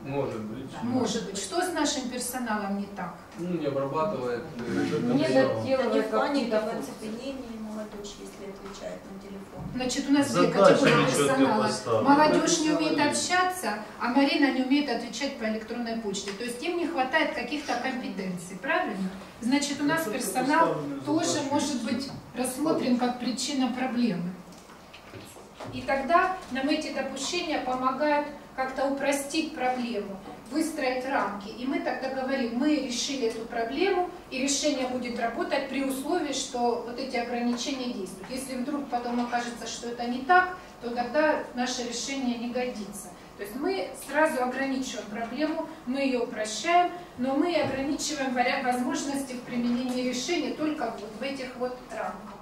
Может быть. Может быть. Что с нашим персоналом не так? Ну, не обрабатывает. Не доделывает в плане какие-то оцепенения молодежь, если отвечает на телефон. Значит, у нас две Задачи категории нечетко персонала. поставлены. Молодежь не умеет общаться, а Марина не умеет отвечать по электронной почте. То есть им не хватает каких-то компетенций, правильно? Значит, у нас персонал тоже может быть рассмотрен как причина проблемы. И тогда нам эти допущения помогают как-то упростить проблему, выстроить рамки. И мы тогда говорим, мы решили эту проблему, и решение будет работать при условии, что вот эти ограничения действуют. Если вдруг потом окажется, что это не так, то тогда наше решение не годится. То есть мы сразу ограничиваем проблему, мы ее упрощаем, но мы ограничиваем возможности в применении решения только вот в этих вот рамках.